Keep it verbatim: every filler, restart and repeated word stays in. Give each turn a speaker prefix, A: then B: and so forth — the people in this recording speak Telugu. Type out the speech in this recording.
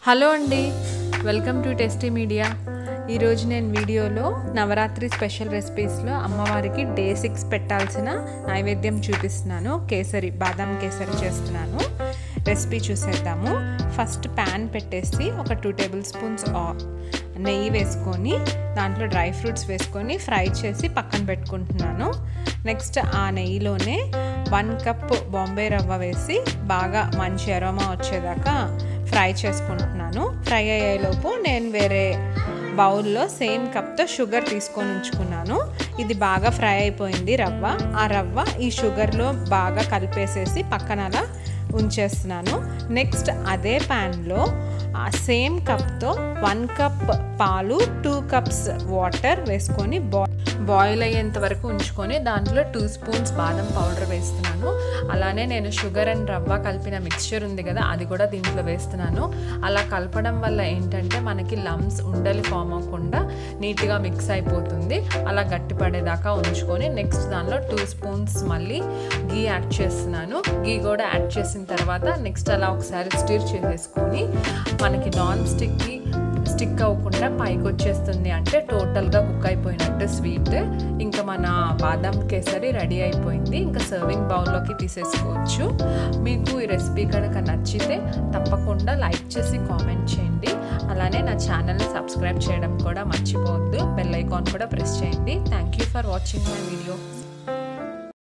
A: హలో అండి, వెల్కమ్ టు టేస్టీ మీడియా. ఈరోజు నేను వీడియోలో నవరాత్రి స్పెషల్ రెసిపీస్లో అమ్మవారికి డే సిక్స్ పెట్టాల్సిన నైవేద్యం చూపిస్తున్నాను. కేసరి బాదం కేసరి చేస్తున్నాను. రెసిపీ చూసేద్దాము. ఫస్ట్ ప్యాన్ పెట్టేసి ఒక టూ టేబుల్ స్పూన్స్ నెయ్యి వేసుకొని దాంట్లో డ్రై ఫ్రూట్స్ వేసుకొని ఫ్రై చేసి పక్కన పెట్టుకుంటున్నాను. నెక్స్ట్ ఆ నెయ్యిలోనే వన్ కప్ బాంబే రవ్వ వేసి బాగా మంచి అరోమా వచ్చేదాకా ఫ్రై చేసుకుంటున్నాను. ఫ్రై అయ్యేలోపు నేను వేరే బౌల్లో సేమ్ కప్తో షుగర్ తీసుకొని ఉంచుకున్నాను. ఇది బాగా ఫ్రై అయిపోయింది రవ్వ. ఆ రవ్వ ఈ షుగర్లో బాగా కలిపేసేసి పక్కన అలా ఉంచేస్తున్నాను. నెక్స్ట్ అదే ప్యాన్లో ఆ సేమ్ కప్తో వన్ కప్ పాలు, టూ కప్స్ వాటర్ వేసుకొని బా బాయిల్ అయ్యేంత వరకు ఉంచుకొని దాంట్లో టూ స్పూన్స్ బాదం పౌడర్ వేస్తున్నాను. అలానే నేను షుగర్ అండ్ రవ్వ కలిపిన మిక్స్చర్ ఉంది కదా, అది కూడా దీంట్లో వేస్తున్నాను. అలా కలపడం వల్ల ఏంటంటే మనకి లమ్స్ ఉండలు ఫామ్ అవ్వకుండా నీట్గా మిక్స్ అయిపోతుంది. అలా గట్టిపడేదాకా ఉంచుకొని నెక్స్ట్ దానిలో టూ స్పూన్స్ మళ్ళీ గీ యాడ్ చేస్తున్నాను. గీ కూడా యాడ్ చేసిన తర్వాత నెక్స్ట్ అలా ఒకసారి స్టిర్ చేసేసుకొని మనకి నాన్ స్టిక్కి స్టిక్ అవ్వకుండా పైకి వచ్చేస్తుంది. అంటే టోటల్గా కుక్ అయిపోయినట్టు స్వీట్. ఇంకా మన బాదం కేసరి రెడీ అయిపోయింది. ఇంకా సర్వింగ్ బౌల్లోకి తీసేసుకోవచ్చు. మీకు ఈ రెసిపీ కనుక నచ్చితే తప్పకుండా లైక్ చేసి కామెంట్ చేయండి. అలానే నా ఛానల్ని సబ్స్క్రైబ్ చేయడం కూడా మర్చిపోవద్దు. బెల్ ఐకాన్ కూడా ప్రెస్ చేయండి. Thank you for watching my video.